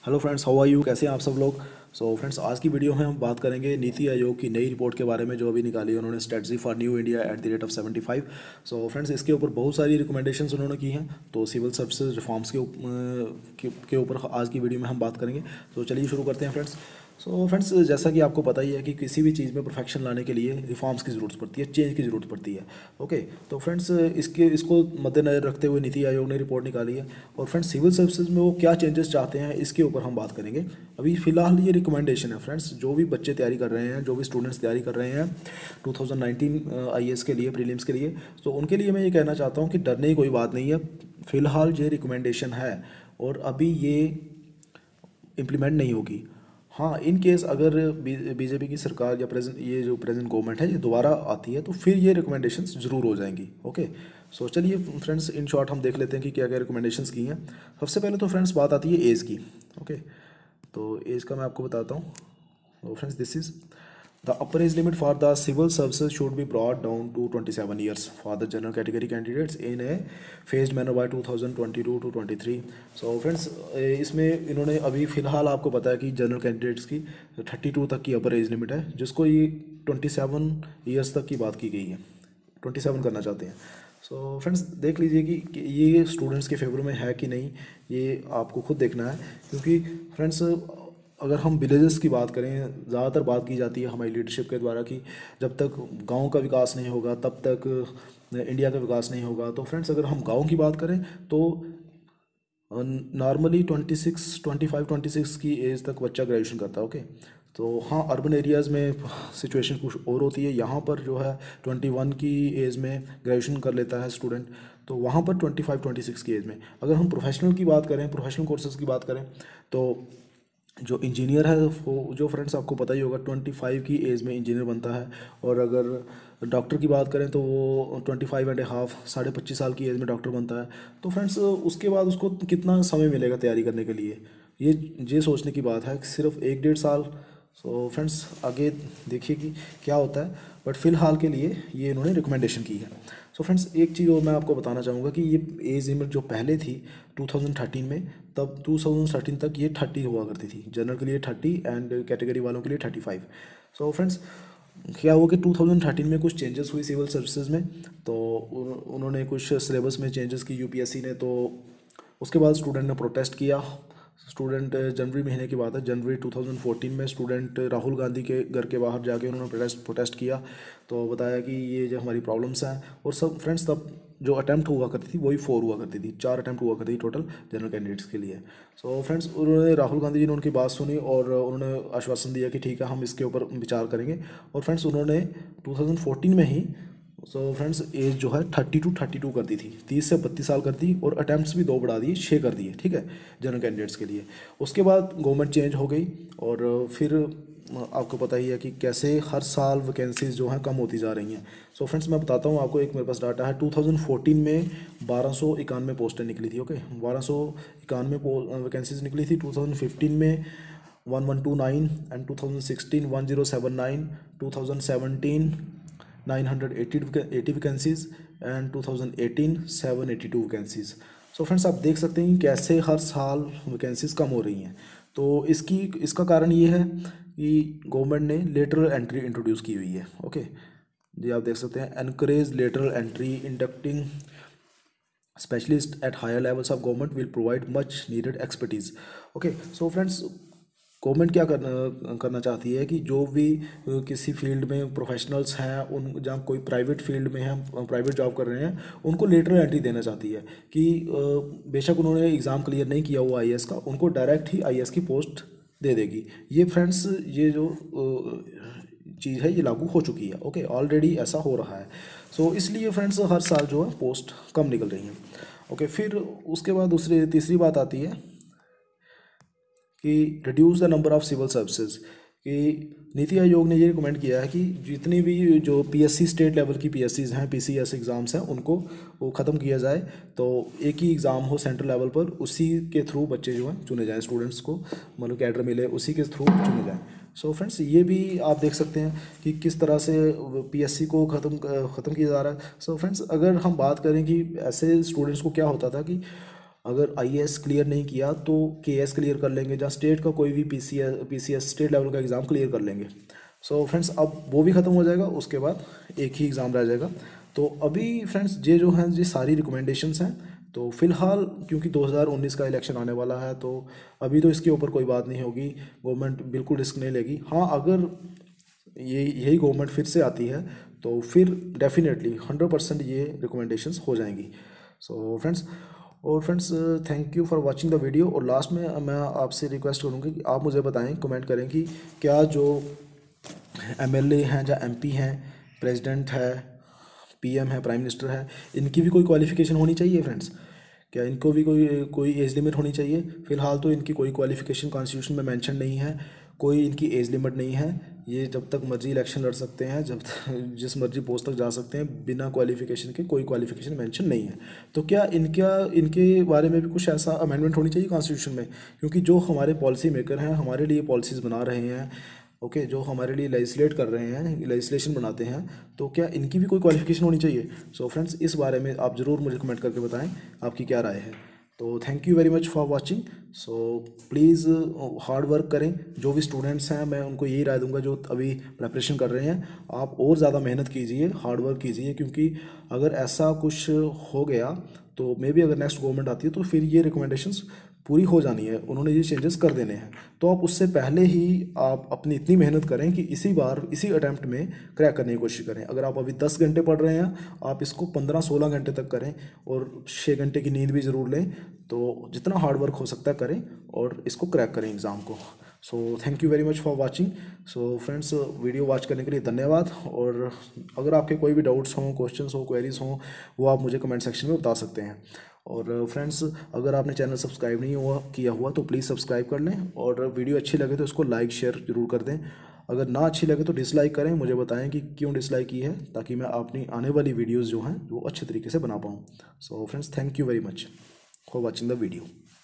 Hello friends, how are you? कैसे हैं आप सब लोग? सो फ्रेंड्स, आज की वीडियो में हम बात करेंगे नीति आयोग की नई रिपोर्ट के बारे में जो अभी निकाली है उन्होंने, strategy for new India at the rate of 75। So friends, इसके ऊपर बहुत सारी रिकमेंडेशंस उन्होंने की हैं। तो सिविल सर्विसेज रिफॉर्म्स के ऊपर आज की वीडियो में हम बात करेंगे। तो चलिए शुरू करते हैं फ्रेंड्स। सो फ्रेंड्स, जैसा कि आपको पता ही है कि किसी भी चीज़ में परफेक्शन लाने के लिए रिफॉर्म्स की ज़रूरत पड़ती है, चेंज की ज़रूरत पड़ती है। ओके, तो फ्रेंड्स इसको मद्देनजर रखते हुए नीति आयोग ने रिपोर्ट निकाली है। और फ्रेंड्स, सिविल सर्विसेज में वो क्या चेंजेस चाहते हैं इसके ऊपर हम बात करेंगे। अभी फ़िलहाल ये रिकमेंडेशन है फ्रेंड्स, जो भी बच्चे तैयारी कर रहे हैं, जो भी स्टूडेंट्स तैयारी कर रहे हैं 2019 IAS के लिए, प्रीलिम्स के लिए, तो उनके लिए मैं ये कहना चाहता हूँ कि डरने की कोई बात नहीं है। फ़िलहाल ये रिकमेंडेशन है और अभी ये इम्प्लीमेंट नहीं होगी। हाँ, इन केस अगर बीजेपी की सरकार या प्रेजेंट गवर्नमेंट है ये दोबारा आती है तो फिर ये रिकमेंडेशंस ज़रूर हो जाएंगी। ओके, सो चलिए फ्रेंड्स, इन शॉर्ट हम देख लेते हैं कि क्या क्या रिकमेंडेशंस की हैं। सबसे पहले तो फ्रेंड्स बात आती है एज की। ओके, तो एज का मैं आपको बताता हूँ। तो friends, this is the upper age limit for the civil services should be brought down to 27 years for the general category candidates in a phased manner by 2022 to 23। So friends, इसमें इन्होंने अभी फ़िलहाल आपको पता है कि जनरल कैंडिडेट्स की 32 तक की अपर एज लिमिट है, जिसको ये 27 ईयर्स तक की बात की गई है, 27 करना चाहते हैं। सो फ्रेंड्स, देख लीजिए कि ये स्टूडेंट्स के फेवर में है कि नहीं, ये आपको खुद देखना है। क्योंकि फ्रेंड्स, अगर हम विलेजेस की बात करें, ज़्यादातर बात की जाती है हमारी लीडरशिप के द्वारा कि जब तक गांव का विकास नहीं होगा तब तक इंडिया का विकास नहीं होगा। तो फ्रेंड्स, अगर हम गांव की बात करें तो नॉर्मली 26 की एज तक बच्चा ग्रेजुएशन करता है। ओके, तो हाँ, अर्बन एरियाज़ में सिचुएशन कुछ और होती है। यहाँ पर जो है 21 की एज में ग्रेजुएशन कर लेता है स्टूडेंट, तो वहाँ पर 25-26 की एज में। अगर हम प्रोफेशनल की बात करें, प्रोफेशनल कोर्सेज़ की बात करें, तो जो इंजीनियर है वो, जो फ्रेंड्स आपको पता ही होगा, 25 की एज में इंजीनियर बनता है। और अगर डॉक्टर की बात करें तो वो 25.5, 25.5 साल की एज में डॉक्टर बनता है। तो फ्रेंड्स, उसके बाद उसको कितना समय मिलेगा तैयारी करने के लिए, ये सोचने की बात है। सिर्फ 1-1.5 साल। सो फ्रेंड्स, आगे देखिए कि क्या होता है, बट फ़िलहाल के लिए ये इन्होंने रिकमेंडेशन की है। सो फ्रेंड्स, एक चीज़ और मैं आपको बताना चाहूँगा कि ये एज लिमिट जो पहले थी 2013 में, तब 2013 तक ये 30 हुआ करती थी, जनरल के लिए 30 एंड कैटेगरी वालों के लिए 35। सो फ्रेंड्स, क्या हुआ कि 2013 में कुछ चेंजेस हुई सिविल सर्विसेज में, तो उन्होंने कुछ सिलेबस में चेंजेस की यूपीएससी ने। तो उसके बाद स्टूडेंट ने प्रोटेस्ट किया। स्टूडेंट, जनवरी महीने की बात है, जनवरी 2014 में स्टूडेंट राहुल गांधी के घर के बाहर जाके उन्होंने प्रोटेस्ट किया। तो बताया कि ये जो हमारी प्रॉब्लम्स हैं। और सब फ्रेंड्स, तब जो अटैम्प्ट हुआ करती थी वही 4 हुआ करती थी, 4 अटैम्प्ट हुआ करती थी टोटल जनरल कैंडिडेट्स के लिए। सो फ्रेंड्स, उन्होंने, राहुल गांधी जी ने उनकी बात सुनी और उन्होंने आश्वासन दिया कि ठीक है, हम इसके ऊपर विचार करेंगे। और फ्रेंड्स, उन्होंने 2014 में ही, सो फ्रेंड्स, एज जो है 32 कर दी थी, 30 से 32 साल कर दी। और अटैम्प्ट्स भी 2 बढ़ा दिए, 6 कर दिए, ठीक है, जनरल कैंडिडेट्स के लिए। उसके बाद गवर्नमेंट चेंज हो गई और फिर आपको पता ही है कि कैसे हर साल वैकेंसीज जो हैं कम होती जा रही हैं। सो फ्रेंड्स, मैं बताता हूँ आपको, एक मेरे पास डाटा है। 2014 में 1291 पोस्टें निकली थी। ओके, 1291 वैकेंसीज निकली थी। 2015 में 1129 and 2016 1079, 2017 980 vacancies and 2018 782 vacancies. So friends, आप देख सकते हैं कि कैसे हर साल वैकेंसीज कम हो रही हैं। तो इसका कारण ये है कि गवर्नमेंट ने लेटरल एंट्री इंट्रोड्यूस की हुई है। ओके, ये आप देख सकते हैं, encourage lateral entry, inducting specialist at higher levels of government will provide much needed expertise. Okay, so friends, government क्या करना चाहती है कि जो भी किसी फील्ड में प्रोफेशनल्स हैं, उन जहाँ कोई प्राइवेट फील्ड में हैं, प्राइवेट जॉब कर रहे हैं, उनको लेटरल एंट्री देना चाहती है कि बेशक उन्होंने एग्ज़ाम क्लियर नहीं किया हुआ आईएएस का, उनको डायरेक्ट ही आईएएस की पोस्ट दे देगी। ये फ्रेंड्स, ये जो चीज़ है ये लागू हो चुकी है। ओके, ऑलरेडी ऐसा हो रहा है। सो इसलिए फ्रेंड्स, हर साल जो है पोस्ट कम निकल रही हैं। ओके, फिर उसके बाद तीसरी बात आती है कि reduce the number of civil services. कि नीति आयोग ने ये रिकमेंड किया है कि जितनी भी जो पीएससी, स्टेट लेवल की पीएससीज हैं, पीसीएस एग्ज़ाम्स हैं, उनको वो ख़त्म किया जाए। तो एक ही एग्ज़ाम हो सेंट्रल लेवल पर, उसी के थ्रू बच्चे जो हैं चुने जाएं, स्टूडेंट्स को मतलब कैडर मिले, उसी के थ्रू चुने जाएं। सो फ्रेंड्स, ये भी आप देख सकते हैं कि किस तरह से पीएससी को ख़त्म किया जा रहा है। सो फ्रेंड्स, अगर हम बात करें कि ऐसे स्टूडेंट्स को क्या होता था कि अगर IAS क्लियर नहीं किया तो KS क्लियर कर लेंगे, या स्टेट का कोई भी PCS स्टेट लेवल का एग्ज़ाम क्लियर कर लेंगे। सो फ्रेंड्स अब वो भी ख़त्म हो जाएगा, उसके बाद एक ही एग्ज़ाम रह जाएगा। तो अभी फ्रेंड्स ये जो हैं ये सारी रिकमेंडेशंस हैं। तो फ़िलहाल क्योंकि 2019 का इलेक्शन आने वाला है, तो अभी तो इसके ऊपर कोई बात नहीं होगी, गवर्नमेंट बिल्कुल रिस्क नहीं लेगी। हाँ, अगर यही गवर्नमेंट फिर से आती है तो फिर डेफिनेटली 100% ये रिकमेंडेशंस हो जाएंगी। So friends thank you for watching the video. और लास्ट में मैं आपसे रिक्वेस्ट करूँगा कि आप मुझे बताएं, कमेंट करें कि क्या जो MLA हैं या MP हैं, प्रेसिडेंट है, PM है, प्राइम मिनिस्टर है, इनकी भी कोई क्वालिफ़िकेशन होनी चाहिए फ्रेंड्स? क्या इनको भी कोई एज लिमिट होनी चाहिए? फ़िलहाल तो इनकी कोई क्वालिफ़िकेशन कॉन्स्टिट्यूशन में मेंशन नहीं है, कोई इनकी एज लिमिट नहीं है। ये जब तक मर्जी इलेक्शन लड़ सकते हैं, जब तक जिस मर्जी पोस्ट तक जा सकते हैं, बिना क्वालिफ़िकेशन के, कोई क्वालिफ़िकेशन मेंशन नहीं है। तो क्या इनके बारे में भी कुछ ऐसा अमेंडमेंट होनी चाहिए कॉन्स्टिट्यूशन में? क्योंकि जो हमारे पॉलिसी मेकर हैं, हमारे लिए पॉलिसीज़ बना रहे हैं, ओके, जो हमारे लिए लेजिस्लेट कर रहे हैं, लेजिस्लेशन बनाते हैं, तो क्या इनकी भी कोई क्वालिफिकेशन होनी चाहिए? सो फ्रेंड्स इस बारे में आप ज़रूर मुझे कमेंट करके बताएं आपकी क्या राय है। तो thank you very much for watching. So please hard work करें। जो भी स्टूडेंट्स हैं मैं उनको यही राय दूंगा जो अभी प्रेपरेशन कर रहे हैं, आप और ज़्यादा मेहनत कीजिए, हार्ड वर्क कीजिए, क्योंकि अगर ऐसा कुछ हो गया तो मे बी अगर नेक्स्ट गवर्नमेंट आती है तो फिर ये रिकमेंडेशंस पूरी हो जानी है, उन्होंने ये चेंजेस कर देने हैं। तो आप उससे पहले ही आप अपनी इतनी मेहनत करें कि इसी बार इसी अटैम्प्ट में क्रैक करने की कोशिश करें। अगर आप अभी 10 घंटे पढ़ रहे हैं, आप इसको 15-16 घंटे तक करें, और 6 घंटे की नींद भी ज़रूर लें। तो जितना हार्ड वर्क हो सकता है करें और इसको क्रैक करें एग्ज़ाम को। So thank you very much for watching. So friends video watch करने के लिए धन्यवाद। और अगर आपके कोई भी डाउट्स हों, क्वेश्चंस हो, क्वेरीज हों, वो आप मुझे कमेंट सेक्शन में बता सकते हैं। और फ्रेंड्स अगर आपने चैनल सब्सक्राइब नहीं किया हुआ तो प्लीज़ सब्सक्राइब कर लें, और वीडियो अच्छी लगे तो इसको लाइक शेयर ज़रूर कर दें। अगर ना अच्छी लगे तो डिसलाइक करें, मुझे बताएं कि क्यों डिसलाइक की है, ताकि मैं अपनी आने वाली वीडियोज़ जो हैं वो अच्छे तरीके से बना पाऊँ। So friends thank you very much for watching the video.